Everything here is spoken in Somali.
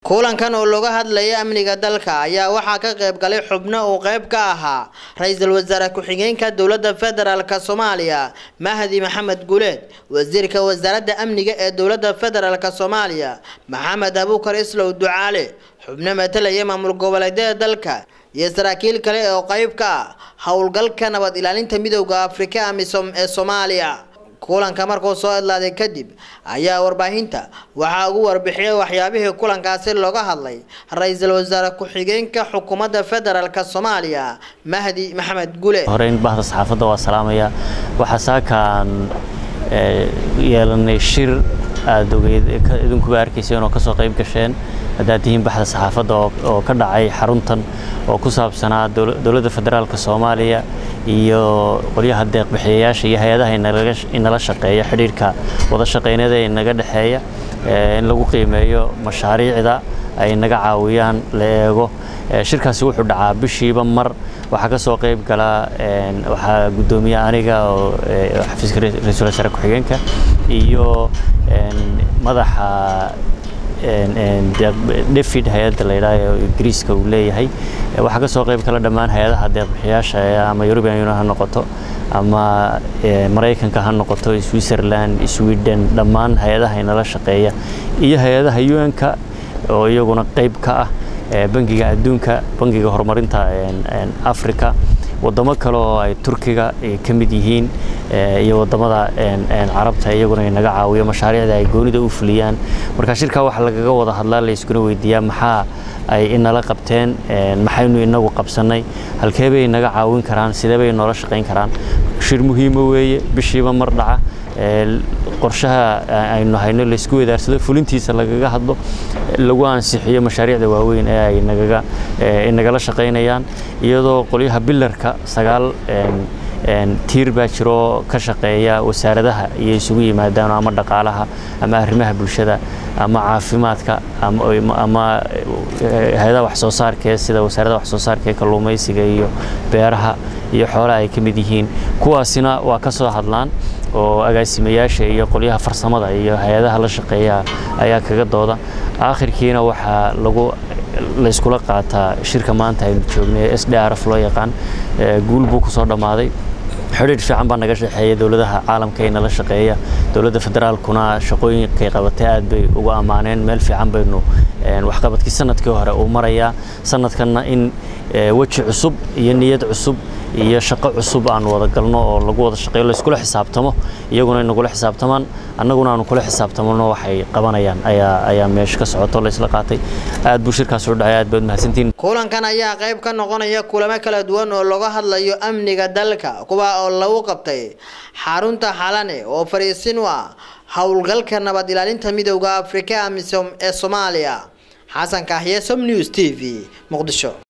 kulankan oo looga hadlayay amniga dalka ayaa waxa ka qayb galay xubno oo qayb ka ahaa ra'iisul wasaare ku-xigeenka dawladda federaalka Soomaaliya Mahdi Maxamed Guuleed, wasiirka wasaaradda amniga ee dawladda federaalka Soomaaliya Maxamed Abuukar Islow Ducaale, xubno matalaya maamul goboleedyada dalka iyo saraakiil kale oo qayb ka ah hawlgalka nabad ilaalinta midowga Afrika AMISOM ee Soomaaliya. kulanka markuu soo idlaaday kadib ayaa warbaahinta waxa ugu warbixiyay waxyaabihii kulankaasi looga hadlay ra'iisul wasaare ku-xigeenka xukuumadda federaalka Soomaaliya Mahdi Maxamed Guuleed. horeyn bahda saxaafadda waa salaamaya waxa saakan yeelanay shir aad idinku baarkiiseen oo ka soo qayb gasheen hadaadiin bahda saxaafadda oo ka dhacay xaruntan oo ku saabsanaa dawladda federaalka Soomaaliya iyo qoliyaha deeq bixiyayaasha iyo hay'adaha inala shaqeeya xiriirka wada shaqeynada ee naga dhaxeeya in lagu qiimeeyo mashaariicda ay naga caawiyaan la eego shirkaasi wuxuu dhacaa bishiiba mar waxa ka soo qayb gala waxa gudoomiye aniga oo xafiiska ra'iisul wasaare ku-xigeenka iyo madaxa David hay'adda la yiraahdo Ingiriiska uu leeyahay waxa ka soo qayb kala dhamaan hay'adaha deeq bixiyaasha ama European Union ha noqoto ama Mareykanka ha noqoto Switzerland Sweden dhamaan hay'adaha inala shaqeeya iyo hay'adaha UN-ka oo iyaguna qayb ka ah bangiga adduunka bangiga horumarinta Afrika wadamo kale oo ay Turkiga ka mid yihiin iyo wadamada Carabta iyaguna inaga caawiyo mashaariicda ay goonida u fuliyaan marka shirka waxa lagaga wada hadlaa la isku weydiiyaa maxaa ay inala qabteen maxaynu inagu qabsanay halkee bay inaga caawin karaan sidee bay noola shaqeyn karaan shir muhiim weeye bishiiba mar dhaca qorshaha aynu hayno la isku weydaarsado fulintiisa lagaga hadlo lagu ansixiyo mashaariicda waaweyn ee ay naga shaqeynayaan iyadoo qoliyaha billarka 9 tiir baa jiro ka shaqeeya wasaaradaha iyo isugu yimaadaan ama dhaqaalaha ama arrimaha bulshada ama caafimaadka ama hay'adaha wax soo saarka sida wasaaradda wax soo saarka kalluumaysiga iyo beeraha iyo xoolaha ay ka mid yihiin kuwaasina waa ka soo hadlaan oo agaasimayaasha iyo qoliyaha farsamada iyo hay'adaha la shaqeeya ayaa kaga dooda aakhirkiina waxa la iskula qaataa shirka maanta aynu joognay SDRF loo yaqaan guul buu ku soo dhamaaday xiriir fiican baa naga shaqeeyay dawladaha caalamka ee nala shaqeeya dawladda federaalkuna shaqooyinkay qabatay aad bay ugu amaaneen meel fiican baynu wax qabadkii sanadkii hore uu maraya sanadkanna in waji cusub iyo niyad cusub iyo shaqo cusub aan wada galno oo lagu wada shaqeeyo la isku xisaabtamo iyaguna inagu la xisaabtamaan annaguna aanu kula xisaabtamano waxay qabanayaan ayaa meesha ka socoto la isla qaatay aad buu shirkaas u dhacay aad baad mahadsantiin kulankan ayaa qayb ka noqonaya kulamo kala duwan oo laga hadlayo amniga dalka kuwa oo lagu qabtay xarunta Xalane oo fariisin waa hawlgalka nabad ilaalinta midowga Afrika AMISOM ee Soomaaliya. Xasan Kahye, Som News TV, Muqdisho.